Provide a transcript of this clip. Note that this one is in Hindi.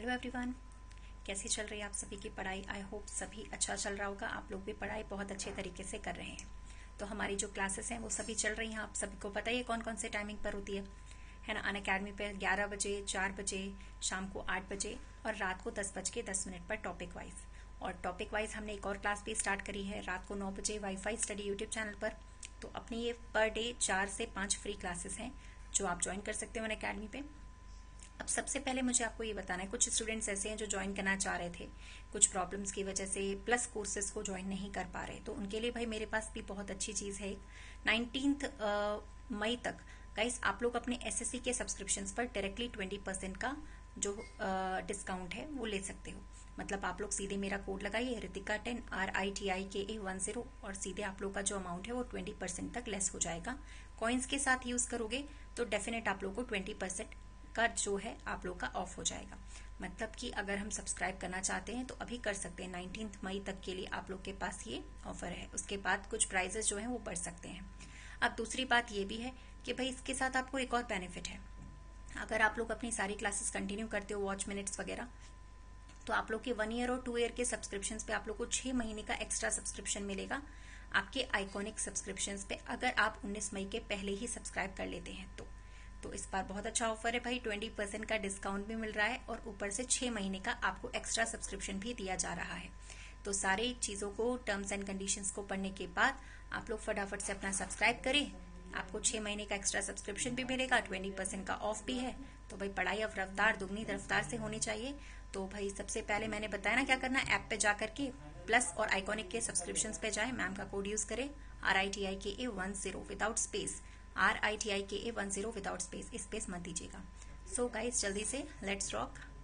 हेलो एवरीवन, कैसी चल रही है आप सभी की पढ़ाई। आई होप सभी अच्छा चल रहा होगा। आप लोग भी पढ़ाई बहुत अच्छे तरीके से कर रहे हैं। तो हमारी जो क्लासेस हैं वो सभी चल रही हैं। आप सभी को पता ही है कौन कौन से टाइमिंग पर होती है ना। अनअकैडमी पे 11 बजे, 4 बजे, शाम को 8 बजे और रात को 10:10 पर टॉपिक वाइज। और टॉपिक वाइज हमने एक और क्लास भी स्टार्ट करी है रात को 9 बजे वाईफाई स्टडी यूट्यूब चैनल पर। तो अपनी ये पर डे 4 से 5 फ्री क्लासेस हैं जो आप ज्वाइन कर सकते हो अनअकैडमी पे। अब सबसे पहले मुझे आपको ये बताना है, कुछ स्टूडेंट्स ऐसे हैं जो ज्वाइन करना चाह रहे थे, कुछ प्रॉब्लम्स की वजह से प्लस कोर्सेज को ज्वाइन नहीं कर पा रहे। तो उनके लिए भाई मेरे पास भी बहुत अच्छी चीज है। 19 मई तक गाइस आप लोग अपने एसएससी के सब्सक्रिप्शंस पर डायरेक्टली 20% का जो डिस्काउंट है वो ले सकते हो। मतलब आप लोग सीधे मेरा कोड लगाइए Ritika10 RITIKA10 और सीधे आप लोग का जो अमाउंट है वो 20% तक लेस हो जाएगा। कॉइन्स के साथ यूज करोगे तो डेफिनेट आप लोग को 20% का जो है आप लोग का ऑफ हो जाएगा। मतलब कि अगर हम सब्सक्राइब करना चाहते हैं तो अभी कर सकते हैं। 19 मई तक के लिए आप लोग के पास ये ऑफर है। उसके बाद कुछ प्राइजेस जो है वो बढ़ सकते हैं। अब दूसरी बात ये भी है कि भाई इसके साथ आपको एक और बेनिफिट है। अगर आप लोग अपनी सारी क्लासेस कंटिन्यू करते हो, वॉच मिनट्स वगैरह, तो आप लोग के 1 ईयर और 2 ईयर के सब्सक्रिप्शन पे आप लोग को 6 महीने का एक्स्ट्रा सब्सक्रिप्शन मिलेगा आपके आइकॉनिक सब्सक्रिप्शन पे, अगर आप 19 मई के पहले ही सब्सक्राइब कर लेते हैं तो इस बार बहुत अच्छा ऑफर है भाई। 20% का डिस्काउंट भी मिल रहा है और ऊपर से 6 महीने का आपको एक्स्ट्रा सब्सक्रिप्शन भी दिया जा रहा है। तो सारी चीजों को, टर्म्स एंड कंडीशंस को पढ़ने के बाद आप लोग फटाफट से अपना सब्सक्राइब करें। आपको 6 महीने का एक्स्ट्रा सब्सक्रिप्शन भी मिलेगा, 20% का ऑफ भी है। तो भाई पढ़ाई अब रफ्तार दुगनी रफ्तार से होनी चाहिए। तो भाई सबसे पहले मैंने बताया ना क्या करना है। ऐप पे जाकर के प्लस और आइकॉनिक के सब्सक्रिप्शन पे जाए, मैम का कोड यूज करें RITIKA10 without space, RITIKA10 without space, space मत दीजिएगा। सो गाइस जल्दी से लेट्स रॉक।